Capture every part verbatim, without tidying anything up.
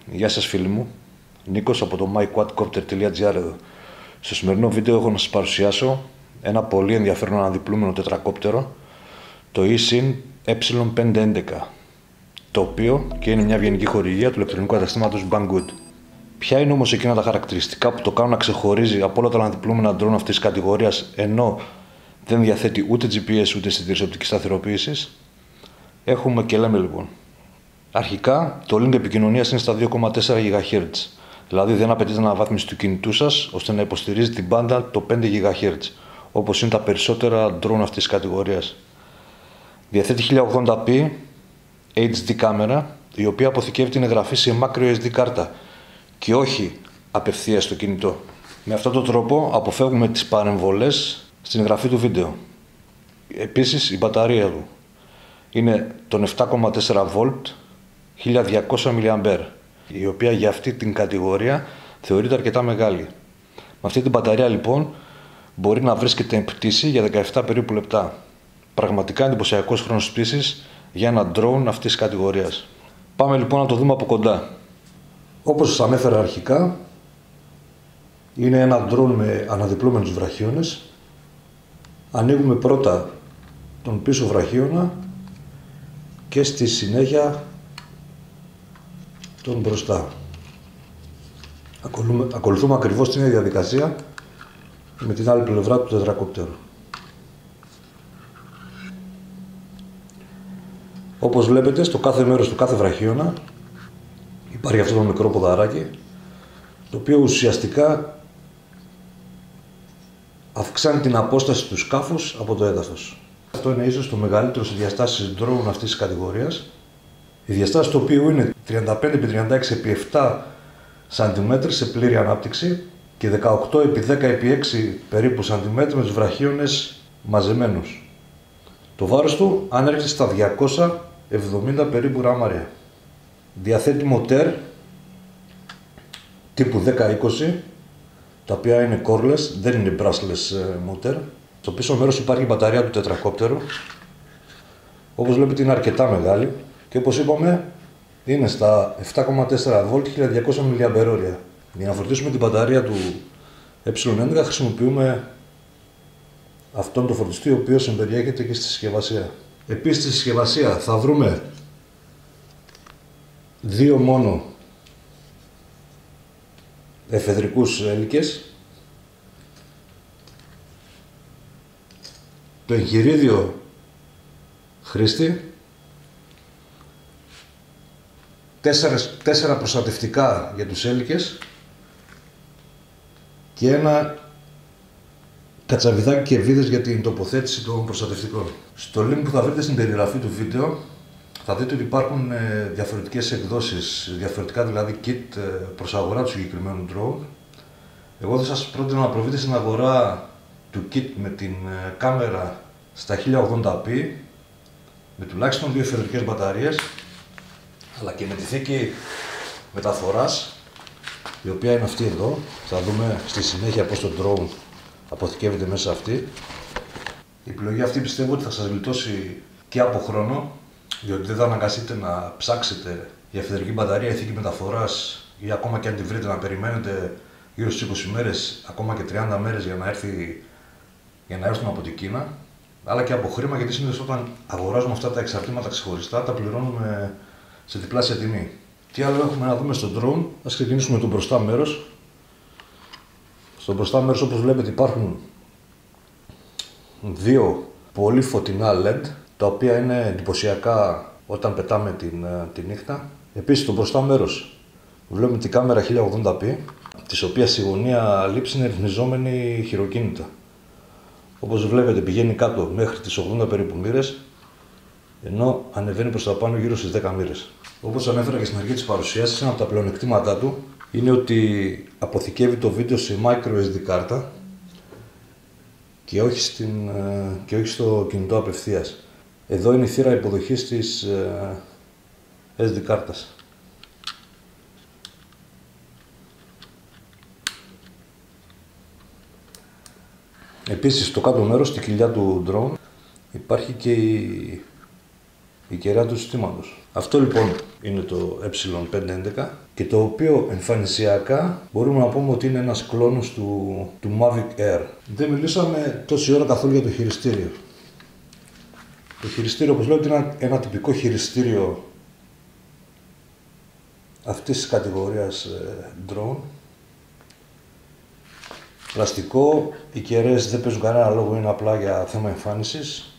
Γεια σας φίλοι μου, Νίκος από το my quadcopter τελεία gr εδώ. Στο σημερινό βίντεο έχω να σας παρουσιάσω ένα πολύ ενδιαφέρον αναδιπλούμενο τετρακόπτερο, το Eachine ε πέντε έντεκα, το οποίο και είναι μια βιενική χορηγία του ηλεκτρονικού καταστήματος Banggood. Ποια είναι όμως εκείνα τα χαρακτηριστικά που το κάνουν να ξεχωρίζει από όλα τα αναδιπλούμενα drone αυτής της κατηγορίας, ενώ δεν διαθέτει ούτε τζι πι ες ούτε αισθητήρες οπτικής σταθεροποίησης? Έχουμε και λέμε λοιπόν. Αρχικά, το link επικοινωνίας είναι στα δύο κόμμα τέσσερα γιγαχέρτζ, δηλαδή δεν απαιτείται αναβάθμιση του κινητού σας ώστε να υποστηρίζει την μπάντα το πέντε γιγαχέρτζ, όπως είναι τα περισσότερα drone αυτής της κατηγορίας. Διαθέτει χίλια ογδόντα πι έιτς ντι κάμερα, η οποία αποθηκεύει την εγγραφή σε micro ες ντι κάρτα και όχι απευθείας στο κινητό. Με αυτόν τον τρόπο αποφεύγουμε τις παρεμβολές στην εγγραφή του βίντεο. Επίσης, η μπαταρία του είναι των επτά κόμμα τέσσερα βολτ, χίλια διακόσια μιλιαμπέρ, η οποία για αυτή την κατηγορία θεωρείται αρκετά μεγάλη. Με αυτή την μπαταρία λοιπόν μπορεί να βρίσκεται εν πτήση για δεκαεπτά περίπου λεπτά. Πραγματικά εντυπωσιακός χρόνος πτήσης για ένα drone αυτής της κατηγορίας. Πάμε λοιπόν να το δούμε από κοντά. Όπως σας ανέφερα αρχικά, είναι ένα drone με αναδιπλούμενους βραχίονες. Ανοίγουμε πρώτα τον πίσω βραχίωνα και στη συνέχεια τον μπροστά. Ακολουθούμε, ακολουθούμε ακριβώς την ίδια διαδικασία με την άλλη πλευρά του τετρακόπτερου. Όπως βλέπετε, στο κάθε μέρος του κάθε βραχίωνα υπάρχει αυτό το μικρό ποδαράκι, το οποίο ουσιαστικά αυξάνει την απόσταση του σκάφους από το έδαφος. Αυτό είναι ίσως το μεγαλύτερο σε διαστάσεις drone αυτής της κατηγορίας. Η διαστάση του οποίου είναι τριάντα πέντε επί τριάντα έξι επί επτά σαντιμέτρα σε πλήρη ανάπτυξη και δεκαοκτώ επί δέκα επί έξι περίπου σαντιμέτρα με τους βραχίονες μαζεμένους. Το βάρος του ανέρχεται στα διακόσια εβδομήντα περίπου γραμμάρια. Διαθέτει μοτέρ τύπου δέκα είκοσι, τα οποία είναι Coreless, δεν είναι brushless μοτέρ. Στο πίσω μέρος υπάρχει η μπαταρία του τετρακόπτερου. Όπως βλέπετε είναι αρκετά μεγάλη και όπως είπαμε είναι στα επτά κόμμα τέσσερα βολτ, χίλια διακόσια μιλιαμπερ. Για να φορτίσουμε την μπαταρία του ε έντεκα χρησιμοποιούμε αυτόν το φορτιστή, ο οποίος εμπεριέχεται και στη συσκευασία. Επίσης στη συσκευασία θα βρούμε δύο μόνο εφεδρικούς έλικες, το εγχειρίδιο χρήστη, τέσσερα, τέσσερα προστατευτικά για τους έλικες και ένα κατσαβιδάκι και βίδες για την τοποθέτηση των προστατευτικών. Στο link που θα βρείτε στην περιγραφή του βίντεο θα δείτε ότι υπάρχουν διαφορετικές εκδόσεις, διαφορετικά δηλαδή kit προς αγορά του συγκεκριμένου drone. Εγώ θα σας πρότεινα να προβείτε στην αγορά του kit με την κάμερα στα χίλια ογδόντα πι, με τουλάχιστον δύο εφεδρικές μπαταρίες, αλλά και με τη θήκη μεταφοράς, η οποία είναι αυτή εδώ. Θα δούμε στη συνέχεια πώς το drone αποθηκεύεται μέσα αυτή. Η επιλογή αυτή πιστεύω ότι θα σας γλιτώσει και από χρόνο, διότι δεν θα αναγκαστείτε να ψάξετε για εφεδρική μπαταρία ή θήκη μεταφοράς, ή ακόμα και αν τη βρείτε να περιμένετε γύρω στις είκοσι μέρες, ακόμα και τριάντα μέρες για να, έρθει, για να έρθουν από την Κίνα, αλλά και από χρήμα, γιατί συνήθως όταν αγοράζουμε αυτά τα εξαρτήματα ξεχωριστά τα πληρώνουμε σε διπλάσια τιμή. Τι άλλο έχουμε να δούμε στο drone? Ας ξεκινήσουμε με το μπροστά μέρος. Στο μπροστά μέρος, όπως βλέπετε, υπάρχουν δύο πολύ φωτεινά ελ ι ντι, τα οποία είναι εντυπωσιακά όταν πετάμε την, τη νύχτα. Επίσης, στο μπροστά μέρος βλέπουμε την κάμερα χίλια ογδόντα πι, της οποίας η γωνία λήψη είναι ρυθμιζόμενη χειροκίνητα. Όπως βλέπετε, πηγαίνει κάτω μέχρι τις ογδόντα περίπου μοίρες, ενώ ανεβαίνει προς τα πάνω γύρω στις δέκα μοίρες. Όπως ανέφερα και στην αρχή της παρουσίασης, ένα από τα πλεονεκτήματά του είναι ότι αποθηκεύει το βίντεο σε micro ες ντι κάρτα και όχι, στην, και όχι στο κινητό απευθείας. Εδώ είναι η θύρα υποδοχής της ες ντι κάρτας. Επίσης, στο κάτω μέρος, στη κοιλιά του drone, υπάρχει και η η κεραία του συστήματος. Αυτό λοιπόν είναι το ε πεντακόσια έντεκα και το οποίο εμφανισιακά μπορούμε να πούμε ότι είναι ένας κλόνος του, του Mavic Air. Δεν μιλήσαμε τόση ώρα καθόλου για το χειριστήριο. Το χειριστήριο, όπως λέω, είναι ένα, ένα τυπικό χειριστήριο αυτής της κατηγορίας ε, drone. Πλαστικό, οι κεραίες δεν παίζουν κανένα λόγο, είναι απλά για θέμα εμφάνισης.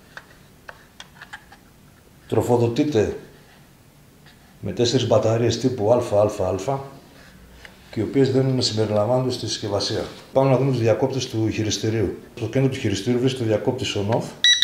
Τροφοδοτείται με τέσσερις μπαταρίες τύπου ΑΑΑ και οι οποίες δεν συμπεριλαμβάνονται στη συσκευασία. Πάμε να δούμε τους διακόπτες του χειριστηρίου. Στο κέντρο του χειριστηρίου βρίσκεται ο διακόπτης on-off.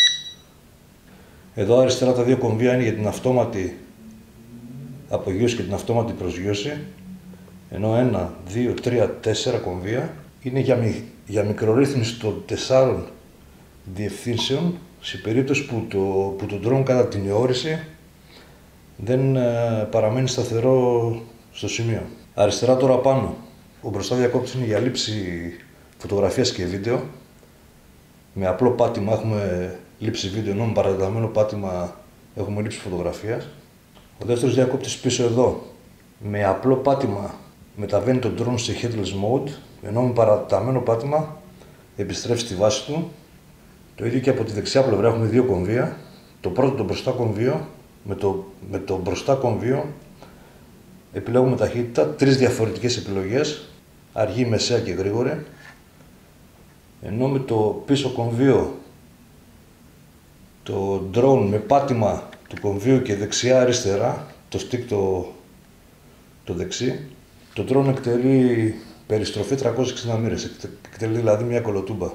Εδώ αριστερά τα δύο κομβία είναι για την αυτόματη απογείωση και την αυτόματη προσγείωση. Ενώ ένα, δύο, τρία, τέσσερα κομβία είναι για, μι, για μικρορύθμιση των τεσσάρων διευθύνσεων σε περίπτωση που το, που το drone κατά την ιώρηση δεν ε, παραμένει σταθερό στο σημείο. Αριστερά τώρα πάνω, ο μπροστά διακόπτης είναι για λήψη φωτογραφίας και βίντεο. Με απλό πάτημα έχουμε λήψη βίντεο, ενώ με παρατεταμένο πάτημα έχουμε λήψη φωτογραφίας. Ο δεύτερος διακόπτης πίσω εδώ, με απλό πάτημα μεταβαίνει το drone σε headless mode, ενώ με παρατεταμένο πάτημα επιστρέφει στη βάση του. Το ίδιο και από τη δεξιά πλευρά έχουμε δύο κομβία. Το πρώτο, το μπροστά κομβίο, με το, με το μπροστά κομβίο επιλέγουμε ταχύτητα, τρεις διαφορετικές επιλογές, αργή, μεσαία και γρήγορη. Ενώ με το πίσω κομβίο, το drone με πάτημα του κομβίου και δεξιά αριστερά, το stick το, το δεξί, το drone εκτελεί περιστροφή τριακόσιες εξήντα μοίρες, εκτελεί δηλαδή μια κολοτούμπα.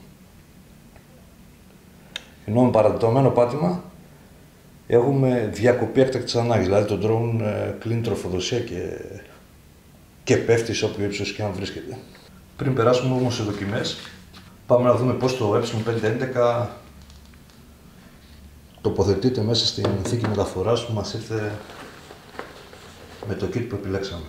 Ενώ με παρατεταμένο πάτημα έχουμε διακοπή έκτακτης ανάγκης, δηλαδή το drone ε, κλείνει τροφοδοσία και, και πέφτει σε όποιο ύψος και αν βρίσκεται. Πριν περάσουμε όμως σε δοκιμές, πάμε να δούμε πώς το ε πεντακόσια έντεκα τοποθετείται μέσα στην θήκη μεταφοράς που μας ήρθε με το kit που επιλέξαμε.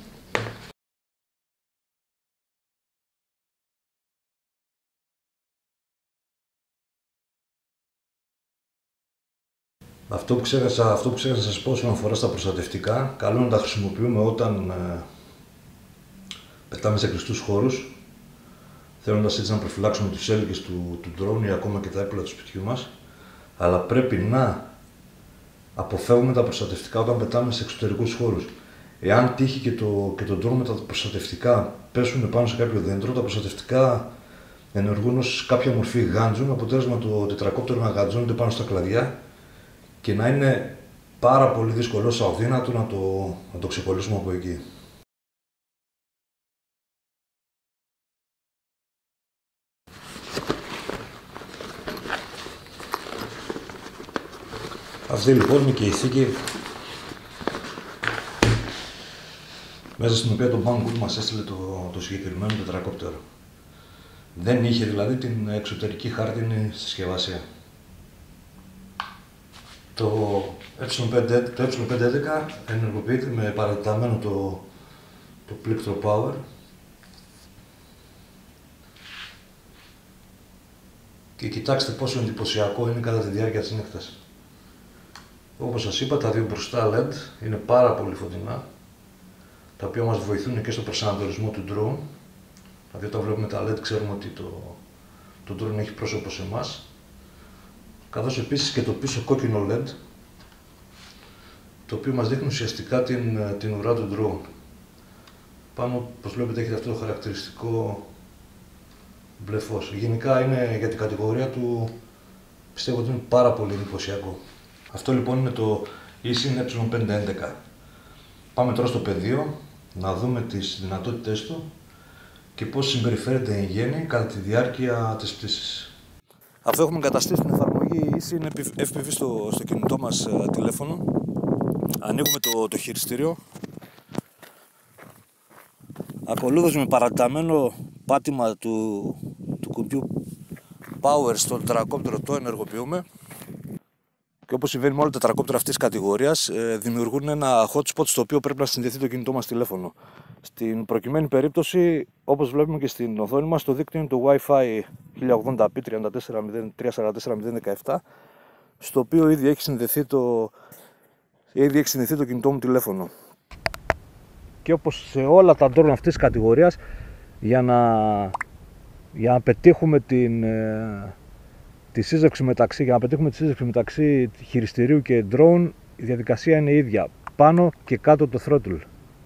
Αυτό που ξέχασα, αυτό που ξέχασα να σας πω όσον αφορά στα προστατευτικά, καλό είναι να τα χρησιμοποιούμε όταν ε, πετάμε σε κλειστούς χώρους, θέλοντας έτσι να προφυλάξουμε τους έλικες του, του drone ή ακόμα και τα έπιπλα του σπιτιού μας, αλλά πρέπει να αποφεύγουμε τα προστατευτικά όταν πετάμε σε εξωτερικούς χώρους. Εάν τύχει και το, και το drone με τα προστατευτικά πέσουν πάνω σε κάποιο δέντρο, τα προστατευτικά ενεργούν ως κάποια μορφή γάντζου, με αποτέλεσμα το τετρακόπτερο να γαντζώνεται πάνω στα κλαδιά και να είναι πάρα πολύ δύσκολο, όσο αδύνατο, να το, να το ξεκολλήσουμε από εκεί. Αυτή λοιπόν είναι και η θήκη μέσα στην οποία το Banggood μας έστειλε το, το συγκεκριμένο τετρακόπτερο. Δεν είχε δηλαδή την εξωτερική χάρτινη συσκευασία. Το ε πεντακόσια έντεκα ενεργοποιείται με παρατεταμένο το, το πλήκτρο power. Και κοιτάξτε πόσο εντυπωσιακό είναι κατά τη διάρκεια της νύχτας. Όπως σας είπα, τα δύο μπροστά ελ ι ντι είναι πάρα πολύ φωτεινά, τα οποία μας βοηθούν και στο προσανατολισμό του drone. Δηλαδή όταν βλέπουμε τα ελ ι ντι ξέρουμε ότι το, το drone έχει πρόσωπο σε εμάς. Καθώς επίσης και το πίσω κόκκινο ελ ι ντι, το οποίο μας δείχνει ουσιαστικά την, την ουρά του drone. Πάνω, όπως βλέπετε, έχετε αυτό το χαρακτηριστικό μπλε φως. Γενικά είναι για την κατηγορία του, πιστεύω ότι είναι πάρα πολύ εντυπωσιακό. Αυτό λοιπόν είναι το Eachine ε πεντακόσια έντεκα. Πάμε τώρα στο πεδίο, να δούμε τις δυνατότητες του και πώς συμπεριφέρεται εν γέννη κατά τη διάρκεια της πτήσης. Αυτό έχουμε εγκαταστήσει στην εφαρμογή Eachine εφ πι βι στο, στο κινητό μας uh, τηλέφωνο. Ανοίγουμε το, το χειριστήριο. Ακολούθως με παρατεταμένο πάτημα του, του κουμπιού Power στο τετρακόπτερο το ενεργοποιούμε. Και όπως συμβαίνει με όλα τα τετρακόπτερα αυτής της κατηγορίας, ε, δημιουργούν ένα hotspot στο οποίο πρέπει να συνδεθεί το κινητό μας τηλέφωνο. Στην προκειμένη περίπτωση, όπως βλέπουμε και στην οθόνη μας, το δίκτυο είναι το wifi χίλια ογδόντα πι τριάντα τέσσερα μηδέν τρία σαράντα τέσσερα μηδέν δεκαεπτά, στο οποίο ήδη έχει συνδεθεί το, ήδη έχει συνδεθεί το κινητό μου τηλέφωνο. Και όπως σε όλα τα drone αυτής της κατηγορίας, για να, για να πετύχουμε την, τη σύζευξη μεταξύ, για να πετύχουμε τη σύζευξη μεταξύ χειριστηρίου και drone, η διαδικασία είναι η ίδια, πάνω και κάτω το throttle.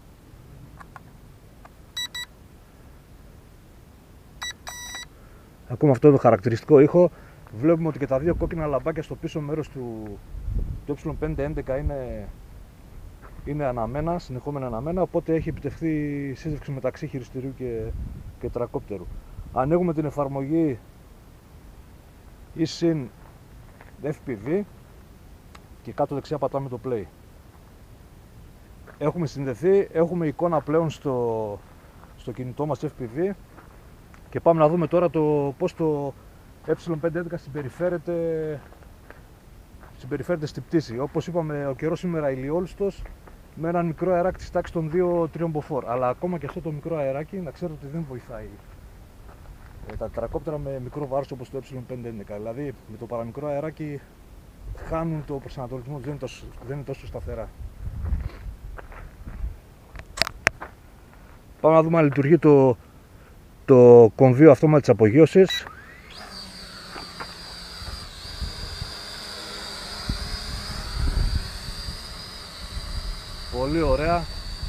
Ακούμε αυτό το χαρακτηριστικό ήχο. Βλέπουμε ότι και τα δύο κόκκινα λαμπάκια στο πίσω μέρος του, του ε πεντακόσια έντεκα είναι, είναι αναμένα, συνεχόμενα αναμένα, οπότε έχει επιτευχθεί η σύζευξη μεταξύ χειριστηρίου και, και τρακόπτερου. Ανοίγουμε την εφαρμογή Eachine εφ πι βι και κάτω δεξιά πατάμε το play. Έχουμε συνδεθεί, έχουμε εικόνα πλέον στο, στο κινητό μας εφ πι βι και πάμε να δούμε τώρα το πώς το ε πεντακόσια έντεκα συμπεριφέρεται, συμπεριφέρεται στη πτήση. Όπως είπαμε, ο καιρός σήμερα ηλιόλουστος με έναν μικρό αεράκι της τάξης των δύο τρία μποφόρ. Αλλά ακόμα και αυτό το μικρό αεράκι, να ξέρετε ότι δεν βοηθάει ε, τα τετρακόπτερα με μικρό βάρος όπως το ε πεντακόσια έντεκα. Δηλαδή με το παραμικρό αεράκι χάνουν το προσανατολισμό, δεν είναι τόσο, δεν είναι τόσο σταθερά. Πάμε να δούμε αν λειτουργεί το, το κομβίο αυτόματης απογείωσης. Πολύ ωραία.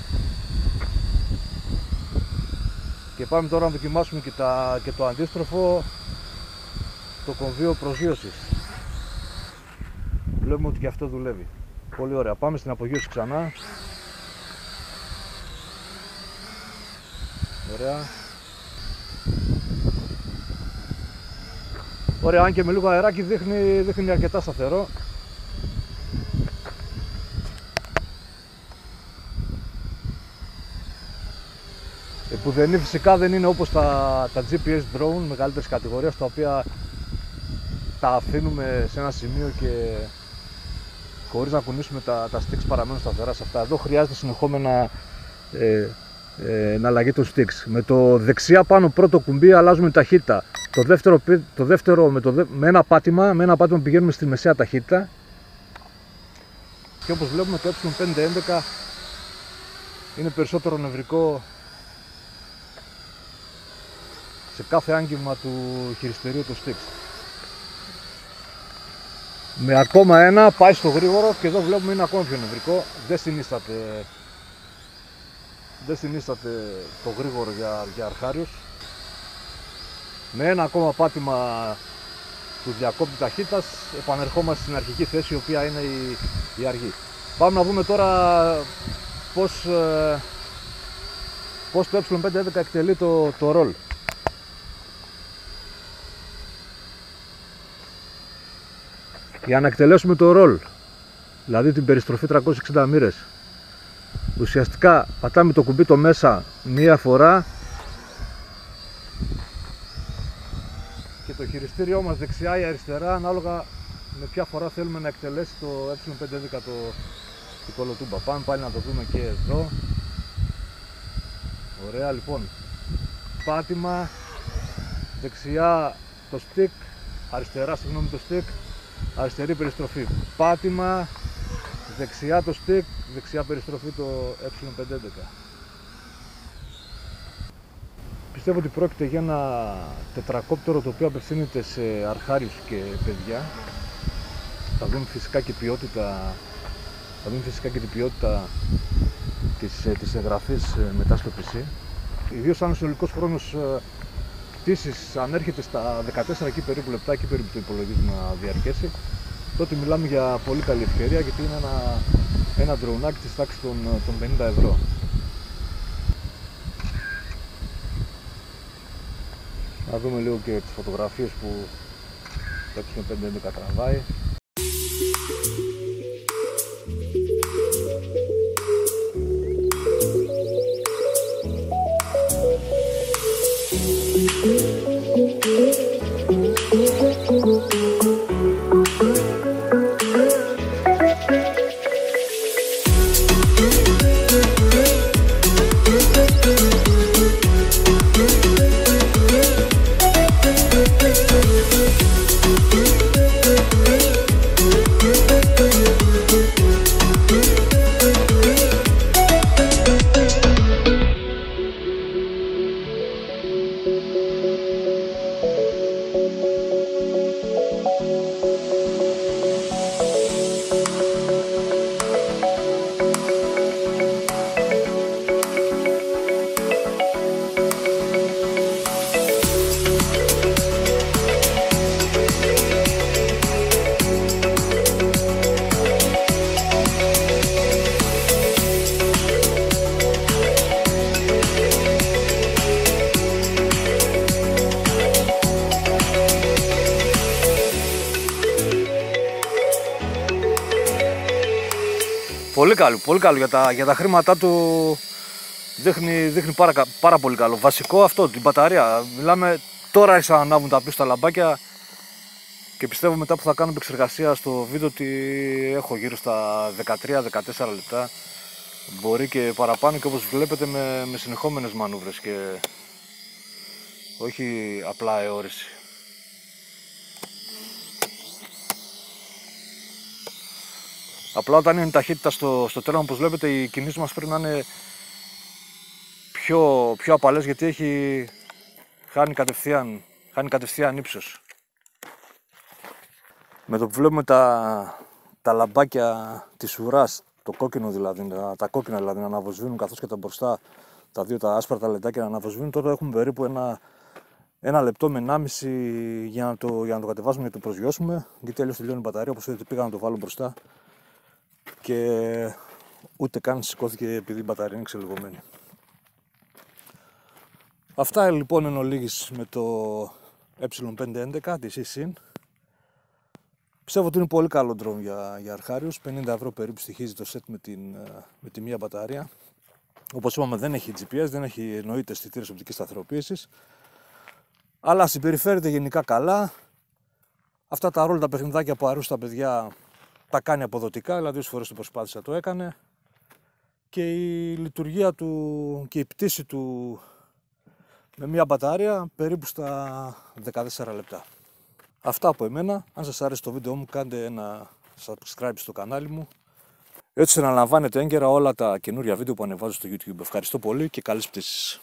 Και πάμε τώρα να δοκιμάσουμε και, τα, και το αντίστροφο, το κομβίο προσγείωσης. Βλέπουμε ότι και αυτό δουλεύει. Πολύ ωραία. Πάμε στην απογείωση ξανά. Ωραία. Ωραία, αν και με λίγο αεράκι δείχνει, δείχνει αρκετά σταθερό. Που δεν είναι, φυσικά δεν είναι όπως τα, τα τζι πι ες drone μεγαλύτερης κατηγορίας, τα οποία τα αφήνουμε σε ένα σημείο και χωρίς να κουνήσουμε τα, τα sticks παραμένουν σταθερά σε αυτά. Εδώ χρειάζεται συνεχόμενα ε, ε, εναλλαγή των sticks. Με το δεξιά πάνω πρώτο κουμπί αλλάζουμε ταχύτητα. Το δεύτερο, το δεύτερο με, το, με, ένα πάτημα, με ένα πάτημα πηγαίνουμε στη μεσαία ταχύτητα. Και όπως βλέπουμε το ε πεντακόσια έντεκα είναι περισσότερο νευρικό σε κάθε άγγιγμα του χειριστηρίου του sticks. Με ακόμα ένα πάει στο γρήγορο και εδώ βλέπουμε είναι ακόμα πιο νευρικό. Δεν συνίσταται, δεν συνίσταται το γρήγορο για, για αρχάριους. Με ένα ακόμα πάτημα του διακόπτη ταχύτητας επανερχόμαστε στην αρχική θέση, η οποία είναι η, η αργή. Πάμε να δούμε τώρα πώς, πώς το ε πεντακόσια έντεκα εκτελεί το, το roll. Για να εκτελέσουμε το roll, δηλαδή την περιστροφή τριακόσιες εξήντα μοίρες, ουσιαστικά πατάμε το κουμπί το μέσα μία φορά και το χειριστήριό μας δεξιά ή αριστερά, ανάλογα με ποια φορά θέλουμε να εκτελέσει το ε πεντακόσια έντεκα το, το κολοτούμπα. Πάμε πάλι να το δούμε και εδώ. Ωραία, λοιπόν, πάτημα, δεξιά το stick, αριστερά συγγνώμη το stick, αριστερή περιστροφή, πάτημα, δεξιά το stick, δεξιά περιστροφή το ε πεντακόσια έντεκα. Πιστεύω ότι πρόκειται για ένα τετρακόπτερο το οποίο απευθύνεται σε αρχάριους και παιδιά. Θα δούμε φυσικά και ποιότητα, θα δούμε φυσικά και την ποιότητα της, της εγγραφής μετά στο πι σι. Ιδίως αν ο συνολικός χρόνος πτήσης ανέρχεται στα δεκατέσσερα εκεί περίπου λεπτά, εκεί περίπου το υπολογίζουμε να διαρκέσει, τότε μιλάμε για πολύ καλή ευκαιρία, γιατί είναι ένα, ένα ντροουνάκι της τάξης των, των πενήντα ευρώ. Να δούμε λίγο και τις φωτογραφίες που το ε πεντακόσια έντεκα τραβάει. Πολύ καλό, πολύ καλό για τα, για τα χρήματά του. Δείχνει, δείχνει πάρα, πάρα πολύ καλό. Βασικό αυτό, την μπαταρία. Μιλάμε, τώρα άρχισαν να ανάβουν τα πίσω τα λαμπάκια και πιστεύω μετά που θα κάνω επεξεργασία στο βίντεο ότι έχω γύρω στα δεκατρία με δεκατέσσερα λεπτά. Μπορεί και παραπάνω και όπως βλέπετε με, με συνεχόμενες μανούβρες και όχι απλά αιώρηση. Απλά όταν είναι η ταχύτητα στο, στο τρένο, όπως βλέπετε, οι κινήσεις μας πρέπει να είναι πιο, πιο απαλές, γιατί έχει χάνει κατευθείαν, χάνει κατευθείαν ύψος. Με το που βλέπουμε τα, τα λαμπάκια της ουράς, το κόκκινο δηλαδή, τα, τα κόκκινα δηλαδή να αναβοσβήνουν, καθώς και τα μπροστά, τα δύο τα άσπρα τα λεντάκια να αναβοσβήνουν, τότε έχουμε περίπου ένα, ένα λεπτό με ενάμιση για να το, για να το κατεβάσουμε και το προσγειώσουμε, γιατί αλλιώς τελειώνει η μπαταρία. Όπως είδατε, πήγα να το βάλω μπροστά και ούτε καν σηκώθηκε επειδή η μπαταρία είναι ξελιγωμένη. Αυτά λοιπόν εν ολίγης με το ε πέντε έντεκα της Eachine. Πιστεύω ότι είναι πολύ καλό drone για, για αρχάριους. πενήντα ευρώ περίπου στοιχίζει το set με, την, με τη μία μπαταρία. Όπως είπαμε, δεν έχει τζι πι ες, δεν έχει εννοείται αισθητήρες οπτικής σταθεροποίησης, αλλά συμπεριφέρεται γενικά καλά. Αυτά τα ρόλ, τα παιχνιδάκια που αρέσουν στα παιδιά, τα κάνει αποδοτικά, δηλαδή όσες φορές το προσπάθησε το έκανε. Και η λειτουργία του και η πτήση του με μία μπαταρία περίπου στα δεκατέσσερα λεπτά. Αυτά από εμένα. Αν σας άρεσε το βίντεο μου, κάντε ένα subscribe στο κανάλι μου, έτσι να λαμβάνετε έγκαιρα όλα τα καινούρια βίντεο που ανεβάζω στο YouTube. Ευχαριστώ πολύ και καλές πτήσεις.